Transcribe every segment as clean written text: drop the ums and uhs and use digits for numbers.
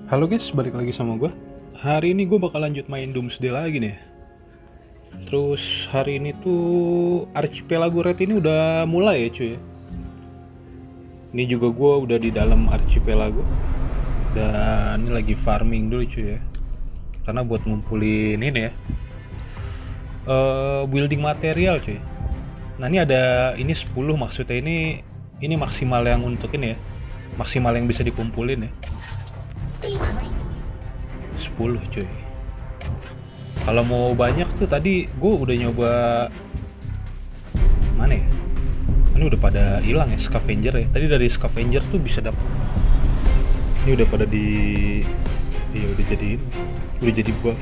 Halo guys, balik lagi sama gue. Hari ini gue bakal lanjut main Doomsday lagi nih. Terus hari ini tuh Archipelago Red ini udah mulai ya cuy. Ini juga gue udah di dalam Archipelago. Dan ini lagi farming dulu cuy ya. Karena buat ngumpulin ini ya. Building material cuy. Nah ini ada ini 10 maksudnya ini maksimal yang untuk ini ya. Maksimal yang bisa dikumpulin ya. 10 cuy. Kalau mau banyak tuh tadi gue udah nyoba mana ya? Ini udah pada hilang ya scavenger ya. Tadi dari scavenger tuh bisa dapat. Ini udah pada udah jadi buff.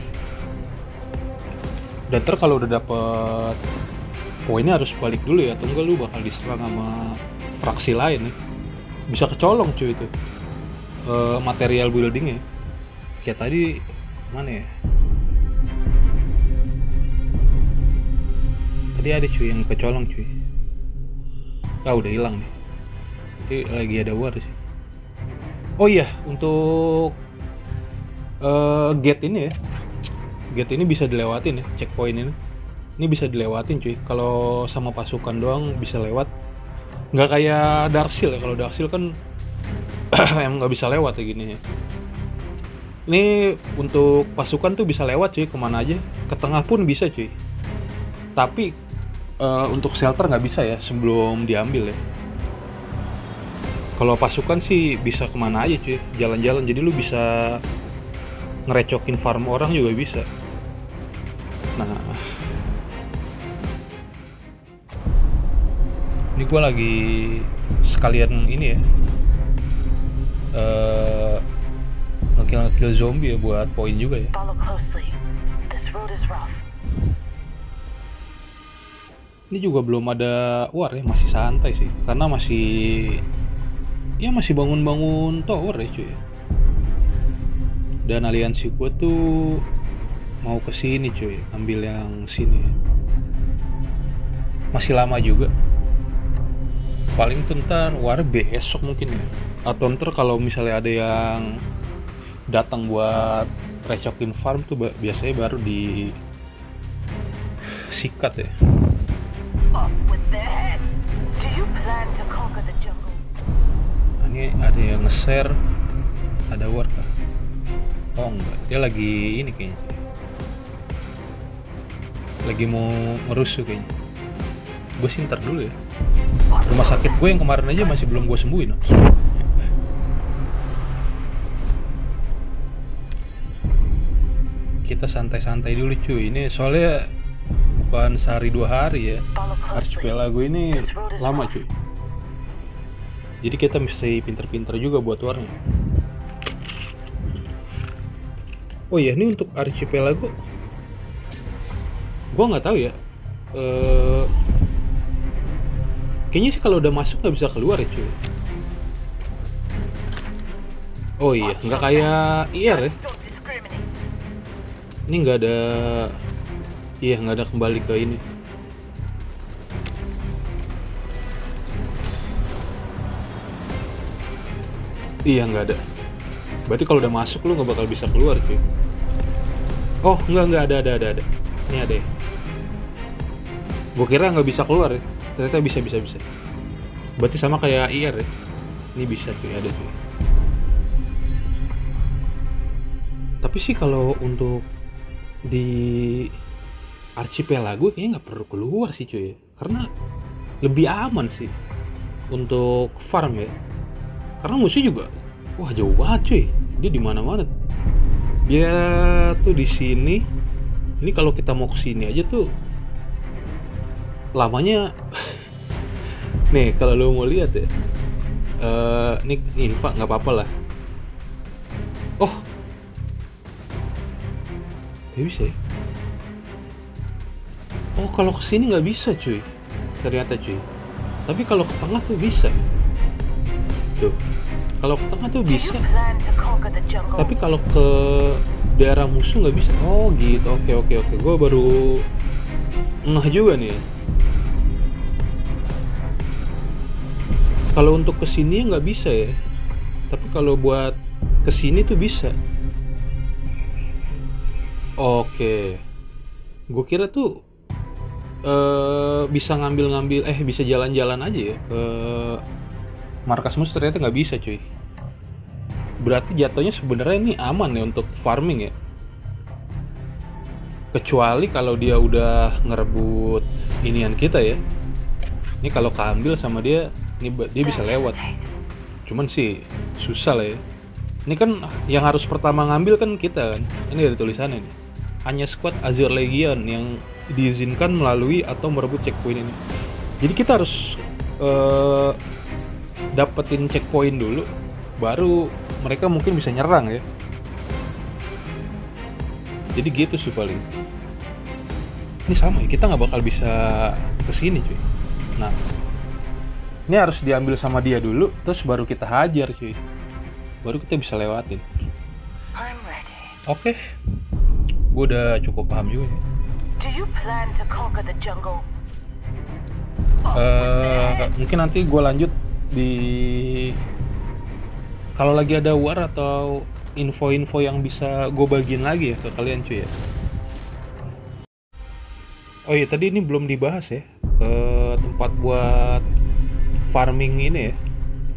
Dan ntar kalau udah dapet poinnya harus balik dulu ya, atau enggak lu bakal diserang sama fraksi lain ya. Bisa kecolong cuy itu. Material buildingnya. Kayak tadi mana ya? Tadi ada cuy yang kecolong cuy. Udah hilang nih. Jadi lagi ada war sih. Oh iya, untuk gate ini ya. Gate ini bisa dilewatin ya, checkpoint ini. Ini bisa dilewatin cuy. Kalau sama pasukan doang bisa lewat. Nggak kayak Dark Seal ya. Kalau Dark Seal kan emang nggak bisa lewat ya gini ya. Ini untuk pasukan tuh bisa lewat cuy, kemana aja. Ke tengah pun bisa cuy. Tapi untuk shelter nggak bisa ya sebelum diambil ya. Kalau pasukan sih bisa kemana aja cuy, jalan-jalan. Jadi lu bisa ngerecokin farm orang juga bisa. Nah, ini gue lagi sekalian ini ya, ngekill zombie ya buat poin juga ya. Ini juga belum ada war ya, masih santai sih, karena masih bangun-bangun tower ya cuy. Dan aliansi gue tuh mau ke sini cuy, ambil yang sini. Masih lama juga. Paling tuh ntar war besok mungkin ya. Atau ntar kalau misalnya ada yang datang buat recokin farm tuh biasanya baru di sikat ya. Nah, ini ada yang nge-share, ada war kah? Oh enggak, dia lagi ini kayaknya. Lagi mau merusuh kayaknya. Gue sih ntar dulu ya. Rumah sakit gue yang kemarin aja masih belum gue sembuhin. Kita santai-santai dulu cuy. Ini soalnya bukan sehari 2 hari ya. Archipelago ini lama cuy. Jadi kita mesti pinter-pinter juga buat warnya. Oh iya, ini untuk Archipelago gue nggak tahu ya. Kayaknya sih kalau udah masuk nggak bisa keluar ya cuy. Oh iya, nggak kayak IR ya. Ini nggak ada, iya nggak ada kembali ke ini. Iya nggak ada. Berarti kalau udah masuk lu nggak bakal bisa keluar cuy. Oh nggak ada. Ini ada ya. Gue kira nggak bisa keluar ya. Ternyata bisa. Berarti sama kayak IR ya. Ini bisa cuy, ada cuy. Tapi sih kalau untuk di Archipelago kayaknya nggak perlu keluar sih cuy. Karena lebih aman sih untuk farm ya. Karena musuh juga, wah jauh banget cuy. Dia di mana-mana. Dia tuh di sini. Ini kalau kita mau ke sini aja tuh lamanya. Nih kalau lo mau lihat ya, ini info nggak apa-apa lah. Oh, ya bisa ya? Oh kalau kesini nggak bisa cuy, ternyata cuy. Tapi kalau ke tengah tuh bisa. Tuh, kalau ke tengah tuh bisa. Tapi kalau ke daerah musuh nggak bisa. Oh gitu, oke. Gue baru ngeh juga nih. Kalau untuk kesini nggak bisa ya. Tapi kalau buat kesini tuh bisa. Oke, gue kira tuh bisa ngambil-ngambil, bisa jalan-jalan aja ya ke markas musuh, ternyata nggak bisa cuy. Berarti jatuhnya sebenarnya ini aman ya untuk farming ya, kecuali kalau dia udah ngerebut inian kita ya. Ini kalau keambil sama dia, ini dia bisa lewat. Cuman sih susah lah ya. Ini kan yang harus pertama ngambil kan kita kan. Ini ada tulisannya nih. Hanya squad Azure Legion yang diizinkan melalui atau merebut checkpoint ini. Jadi kita harus dapetin checkpoint dulu, baru mereka mungkin bisa nyerang ya. Jadi gitu sih paling. Ini sama ya, kita nggak bakal bisa kesini cuy. Nah, ini harus diambil sama dia dulu, terus baru kita hajar cuy. Baru kita bisa lewatin. Oke, gue udah cukup paham juga ya. Mungkin nanti gue lanjut di kalau lagi ada war atau info-info yang bisa gue bagiin lagi ya ke kalian cuy ya. Oh iya, tadi ini belum dibahas ya, tempat buat farming ini ya,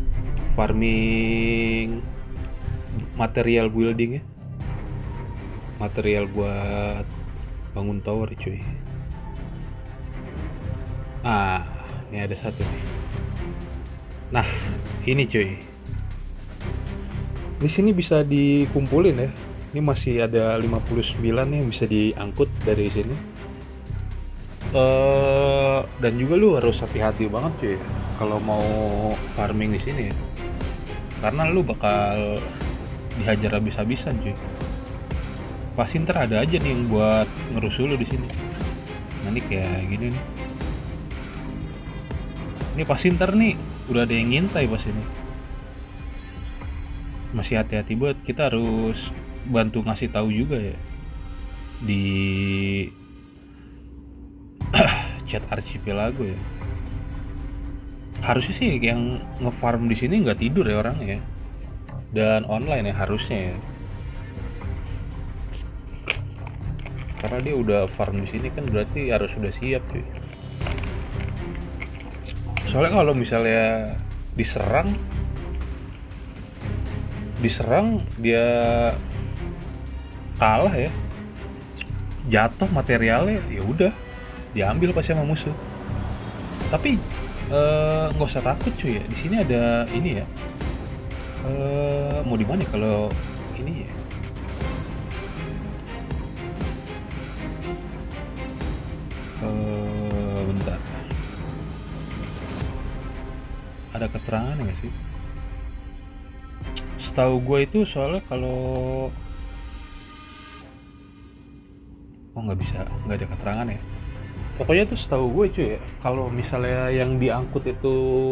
farming material building ya, material buat bangun tower cuy. Nah, ini ada satu nih. Nah, ini cuy. Di sini bisa dikumpulin ya. Ini masih ada 59 yang bisa diangkut dari sini. Dan juga lu harus hati-hati banget cuy kalau mau farming di sini ya. Karena lu bakal dihajar habis-habisan cuy. Pasti ntar ada aja nih yang buat ngerusuh lu di sini. Nah, ini kayak gini nih. Ini pasti ntar nih udah ada yang ngintai pas ini. Masih hati-hati buat, kita harus bantu ngasih tahu juga ya di chat archipelago ya. Harusnya sih yang ngefarm di sini nggak tidur ya orangnya ya. Dan online ya harusnya ya. Karena dia udah farm di sini kan berarti harus sudah siap cuy. Soalnya kalau misalnya diserang dia kalah ya, jatuh materialnya, ya udah diambil pasti sama musuh. Tapi nggak usah takut cuy ya, di sini ada ini ya. Mau di mana kalau ini ya? Bentar, ada keterangan nggak sih? Setahu gue itu soalnya kalau nggak bisa, nggak ada keterangan ya. Pokoknya tuh setahu gue cuy ya, kalau misalnya yang diangkut itu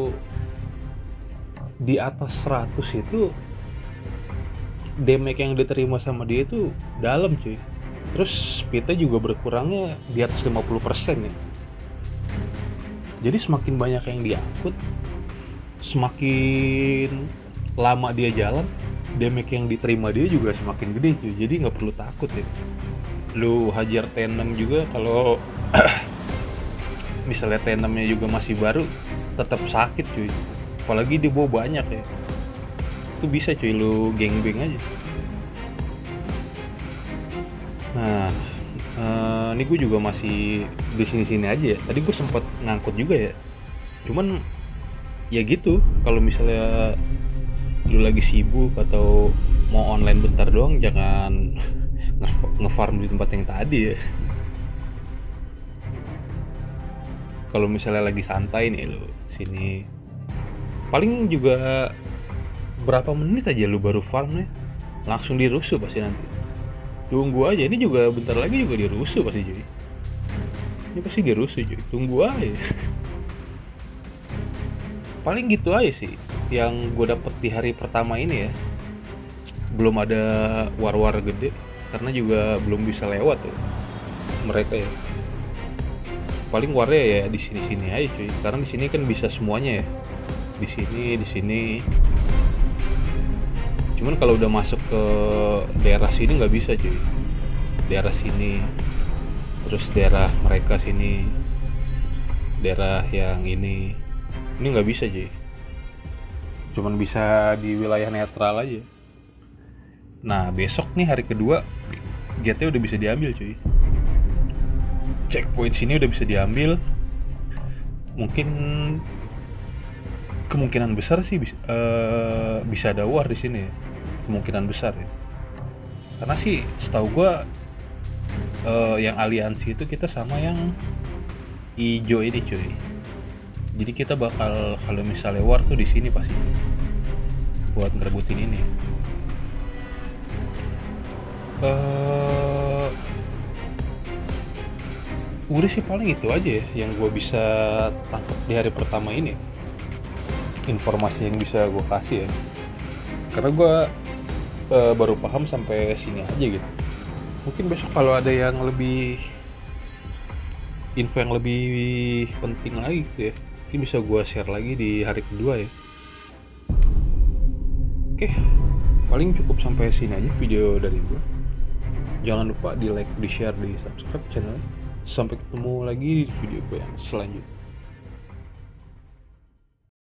di atas 100 itu damage yang diterima sama dia itu dalam cuy. Terus speednya juga berkurangnya di atas 50% ya. Jadi semakin banyak yang diangkut, semakin lama dia jalan, damage yang diterima dia juga semakin gede cuy. Jadi nggak perlu takut ya. Lu hajar T6 juga kalau misalnya T6 nya juga masih baru, tetap sakit cuy. Apalagi dia bawa banyak ya, itu bisa cuy lu gangbang aja. Nah, ini gue juga masih di sini-sini aja ya. Tadi gue sempat ngangkut juga ya, cuman ya gitu, kalau misalnya lu lagi sibuk atau mau online bentar doang, jangan ngefarm di tempat yang tadi ya. Kalau misalnya lagi santai nih lu sini, paling juga berapa menit aja lu baru farm nih, langsung dirusuh pasti nanti. Tunggu aja, ini juga bentar lagi juga dirusuh pasti cuy. Ini pasti dirusuh cuy, tunggu aja. Paling gitu aja sih yang gue dapet di hari pertama ini ya. Belum ada war-war gede karena juga belum bisa lewat ya mereka ya. Paling warnya ya di sini-sini aja cuy, karena di sini kan bisa semuanya ya. Di sini. Cuman kalau udah masuk ke daerah sini nggak bisa cuy. Daerah sini, terus daerah mereka sini, daerah yang ini nggak bisa cuy. Cuman bisa di wilayah netral aja. Nah besok nih hari kedua GT udah bisa diambil cuy. Checkpoint sini udah bisa diambil. Mungkin kemungkinan besar sih bisa ada war di sini ya. Kemungkinan besar ya. Karena sih setahu gua yang aliansi itu kita sama yang hijau ini cuy. Jadi kita bakal kalau misalnya war tuh di sini pasti buat ngerebutin ini. Udah sih paling itu aja ya yang gue bisa tangkap di hari pertama ini. Informasi yang bisa gue kasih ya. Karena gue baru paham sampai sini aja gitu. Mungkin besok kalau ada yang lebih info yang lebih penting lagi gitu ya, mungkin bisa gue share lagi di hari kedua ya. Oke, paling cukup sampai sini aja video dari gue. Jangan lupa di like, di share, di subscribe channel. Sampai ketemu lagi di video gue yang selanjutnya.